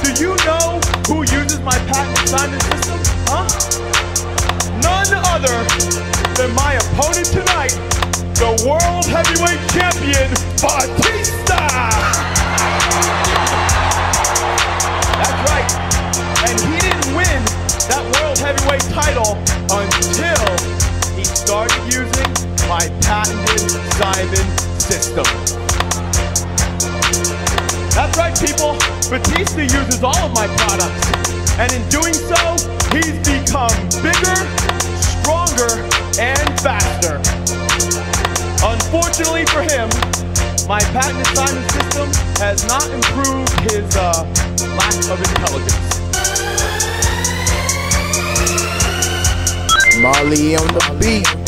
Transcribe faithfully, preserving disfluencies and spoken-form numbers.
Do you know who uses my patent assignment system? Huh? None other than my opponent tonight, the World Heavyweight Champion, Batista! That's right. And he didn't win that World Heavyweight title until he started using my patented Simon system. That's right, people. Batista uses all of my products. And in doing so, he's become bigger, stronger, and faster. Unfortunately for him, my patented Simon system has not improved his uh, lack of intelligence. Marley on the beat.